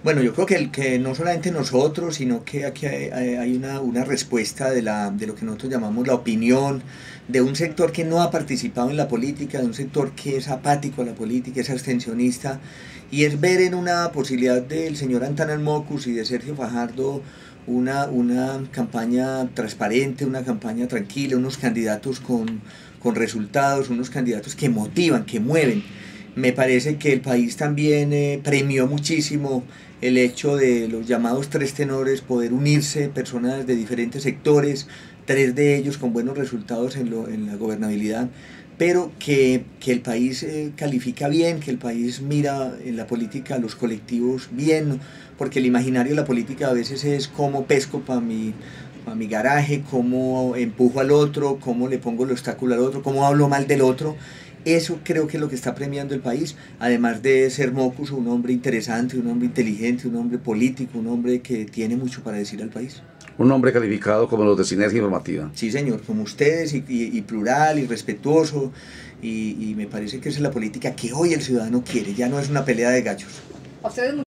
Bueno, yo creo que no solamente nosotros, sino que aquí hay una respuesta de lo que nosotros llamamos la opinión, de un sector que no ha participado en la política, de un sector que es apático a la política, es abstencionista, y es ver en una posibilidad del señor Antanas Mockus y de Sergio Fajardo una campaña transparente, una campaña tranquila, unos candidatos con resultados, unos candidatos que motivan, que mueven. Me parece que el país también premió muchísimo el hecho de los llamados tres tenores, poder unirse personas de diferentes sectores, tres de ellos con buenos resultados en la gobernabilidad, pero que el país califica bien, que el país mira en la política a los colectivos bien, porque el imaginario de la política a veces es cómo pesco para mi garaje, cómo empujo al otro, cómo le pongo el obstáculo al otro, cómo hablo mal del otro. Eso creo que es lo que está premiando el país, además de ser Mockus un hombre interesante, un hombre inteligente, un hombre político, un hombre que tiene mucho para decir al país. Un hombre calificado como los de Sinergia Informativa. Sí, señor, como ustedes, y plural, y respetuoso, y me parece que esa es la política que hoy el ciudadano quiere, ya no es una pelea de gallos.